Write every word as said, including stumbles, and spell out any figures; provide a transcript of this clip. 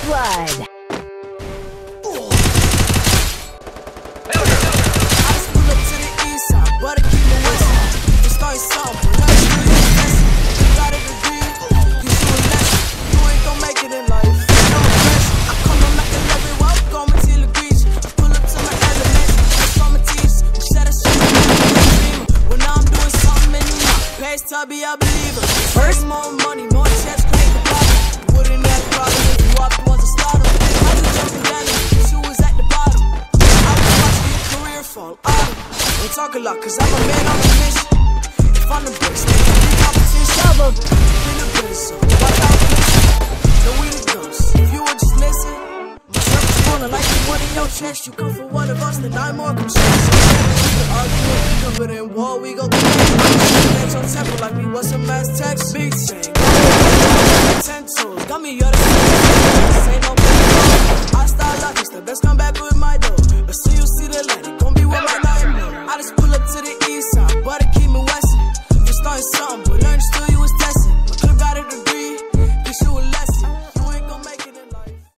blood. Be a believer. First, more money, more checks, create the problem. Wouldn't have a problem if you up was a starter. I was jumping down and she was at the bottom. I was watching your career fall out. Don't talk a lot, cause I'm a man on a mission. If I'm the best, then you be competition. Double. Be the best, so watch out for this. No, we the ghosts. If you would just listen, my circle's falling like the one in your chest. You come for one of us, then I'm more concerned. We can argue and we can, but in war we go through. On temple like we was some Aztecs. Big thing. Ten toes. Got me other